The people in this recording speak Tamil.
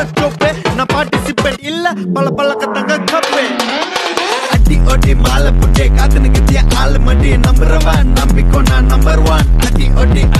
சோப்பே நான் பார்ட்டிசிபேட் இல்ல பல கத்தங்க கப்பே அடி ஒடி மாலை புட்டே காத்துன்னு கிட்டிய ஆளு மடி நம்புறவன் நம்பிக்கோ நான் நம்பர் 1 அடி ஒடி